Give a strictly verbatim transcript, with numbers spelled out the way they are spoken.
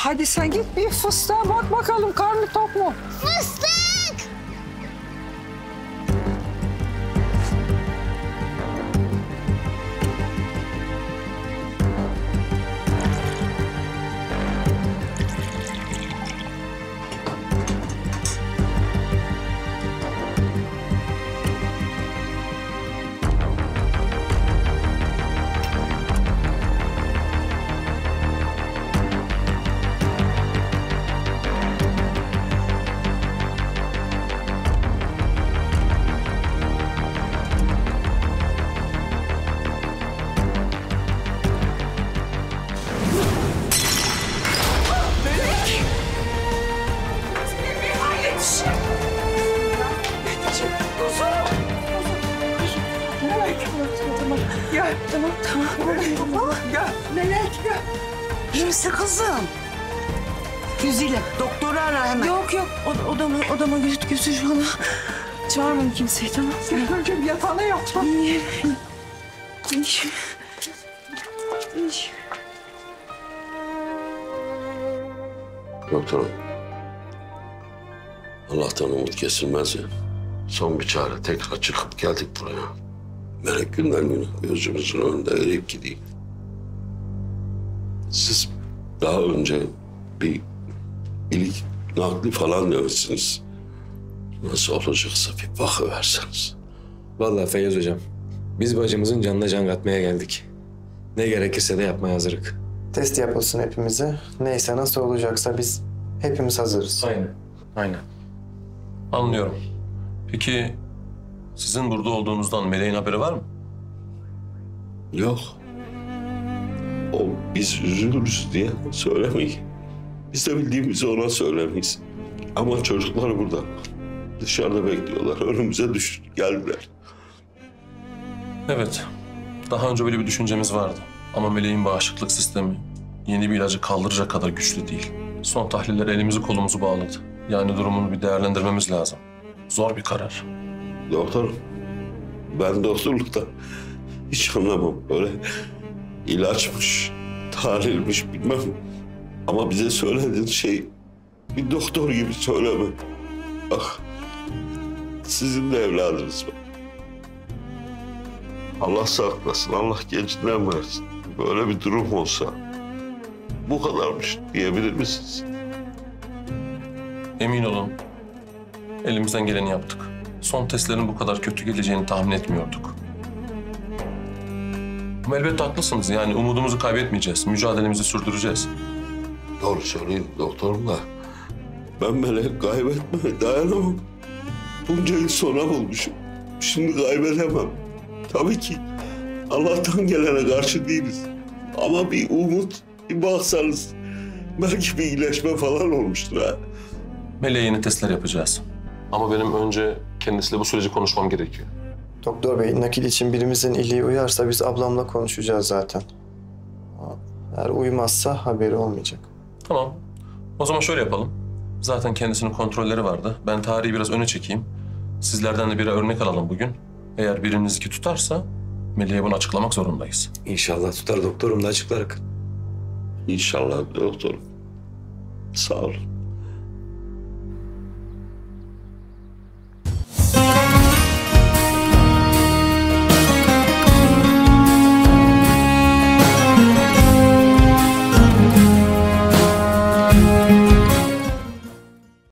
hadi sen git bir fıstığa bak bakalım, karnı tok mu? Fıstık! Gel. Tamam, tamam. Baba. Gel. Melek, gel. İyi misin kızım? Güzile, doktoru ara hemen. Yok yok, o, odama, odama götür, götür onu. Çağırmayın kimseyi, tamam? Gel önce bir yatağına yat. İyi, iyi. İyi. Doktorum. Allah'tan umut kesilmez ya. Son bir çare. Tekrar çıkıp geldik buraya. Melek günden güne gözümüzün önünde eriyip gideyim. Siz daha önce bir ilik nakli falan demişsiniz. Nasıl olacaksa bir bakıverseniz. Vallahi Feyyaz hocam, biz bacımızın canına can katmaya geldik. Ne gerekirse de yapmaya hazırık. Test yapılsın hepimize. Neyse nasıl olacaksa biz hepimiz hazırız. Aynen, aynen. Anlıyorum. Peki sizin burada olduğunuzdan Meleğin haberi var mı? Yok. O biz üzülürüz diye söylemeyin. Biz de bildiğimizi ona söylemeyiz. Ama çocuklar burada. Dışarıda bekliyorlar. Önümüze düş geldiler. Evet. Daha önce böyle bir düşüncemiz vardı. Ama Meleğin bağışıklık sistemi yeni bir ilacı kaldıracak kadar güçlü değil. Son tahliller elimizi kolumuzu bağladı. Yani durumunu bir değerlendirmemiz lazım. Zor bir karar. Doktor, ben doktorlukta hiç anlamam. Böyle ilaçmış, tahlilmiş bilmem. Ama bize söylediğin şey bir doktor gibi söyleme. Bak, sizin de evladınız var. Allah saklasın, Allah gencinden versin. Böyle bir durum olsa bu kadarmış diyebilir misiniz? Emin olun, elimizden geleni yaptık. Son testlerin bu kadar kötü geleceğini tahmin etmiyorduk. Ama elbette haklısınız. Yani umudumuzu kaybetmeyeceğiz. Mücadelemizi sürdüreceğiz. Doğru söyleyin doktorum da ben Melek kaybetmeye dayanamam. Bunca yıl sonra bulmuşum. Şimdi kaybedemem. Tabii ki Allah'tan gelene karşı değiliz. Ama bir umut, bir baksanız belki bir iyileşme falan olmuştur ha. Meleğe yeni testler yapacağız. Ama benim önce kendisiyle bu süreci konuşmam gerekiyor. Doktor bey, nakil için birimizin iliği uyarsa biz ablamla konuşacağız zaten. Eğer uymazsa haberi olmayacak. Tamam. O zaman şöyle yapalım. Zaten kendisinin kontrolleri vardı. Ben tarihi biraz öne çekeyim. Sizlerden de bir örnek alalım bugün. Eğer birinizinki tutarsa Melek'e bunu açıklamak zorundayız. İnşallah tutar doktorum da açıklarız. İnşallah doktorum. Sağ olun.